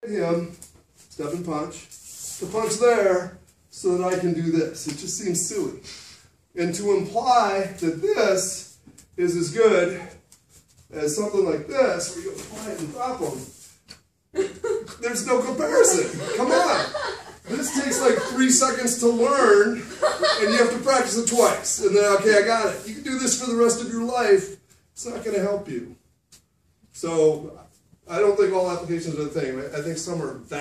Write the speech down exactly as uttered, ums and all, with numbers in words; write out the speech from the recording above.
him, step and punch, to punch there so that I can do this. It just seems silly. And to imply that this is as good as something like this, where you apply it and drop them, there's no comparison. Come on. This takes like three seconds to learn, and you have to practice it twice. And then, okay, I got it. You can do this for the rest of your life. It's not going to help you. So I don't think all applications are the thing. I think some are